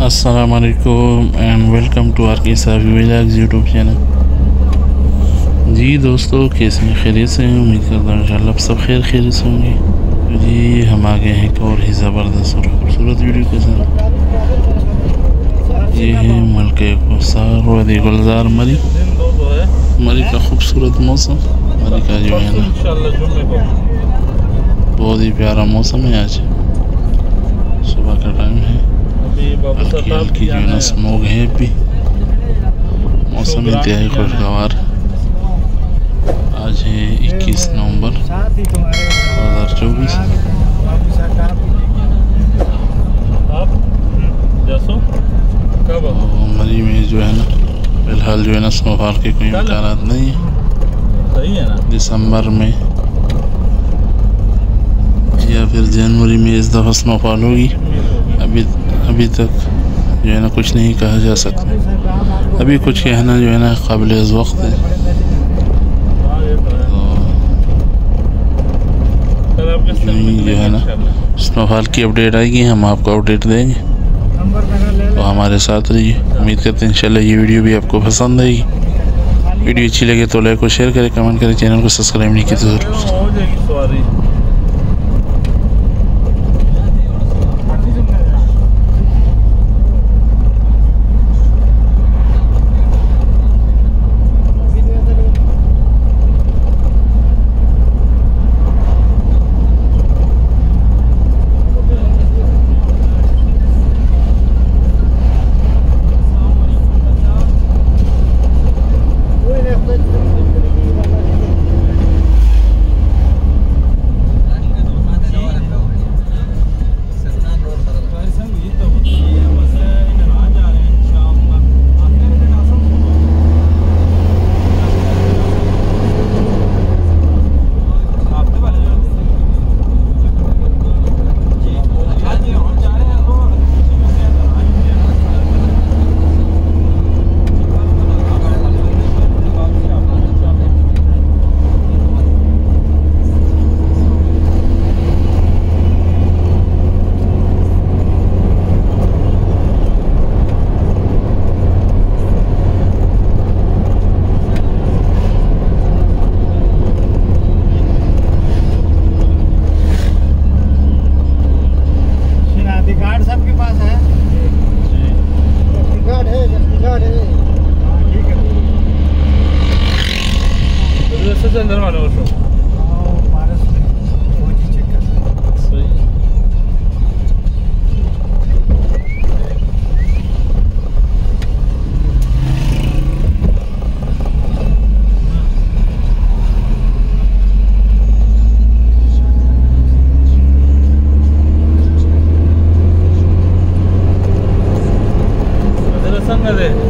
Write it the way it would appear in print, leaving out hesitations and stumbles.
अस्सलाम वालेकुम and welcome to R K Safi vlogs YouTube channel. जी दोस्तों, कैसे हैं? खैरियत से हैं? उम्मीद करता हूँ इंशाल्लाह आप सब खैरियत से होंगे। तो जी हम आ गए हैं एक और ही ज़बरदस्त और खूबसूरत वीडियो के साथ। ये है मलके कौसार वादी गुलजार मरी का खूबसूरत मौसम। मरी का जो है ना बहुत ही प्यारा मौसम है। आज सुबह का टाइम है, हल्की हल्की जो है ना स्मोक है। अभी मौसम इंतहाई खुशगवार। आज है 21 नवंबर 2024। मरी में जो है ना फिलहाल जो है ना स्नोफॉल के कोई इम्कान नहीं है। दिसंबर में या फिर जनवरी में इस दफ़ा स्नोफॉल होगी। अभी तक जो है ना कुछ नहीं कहा जा सकता। अभी कुछ कहना जो है ना काबिल वक्त है। तो जो है ना स्नोफॉल की अपडेट आएगी, हम आपको अपडेट देंगे। तो हमारे साथ रहिए। उम्मीद करते हैं इंशाल्लाह ये वीडियो भी आपको पसंद आएगी। वीडियो अच्छी लगे तो लाइक और शेयर करें, कमेंट करें, चैनल को सब्सक्राइब नहीं किया तो ज़रूर। सबके पास है गार्ड है ठीक है। तो अंदर वाला संग दे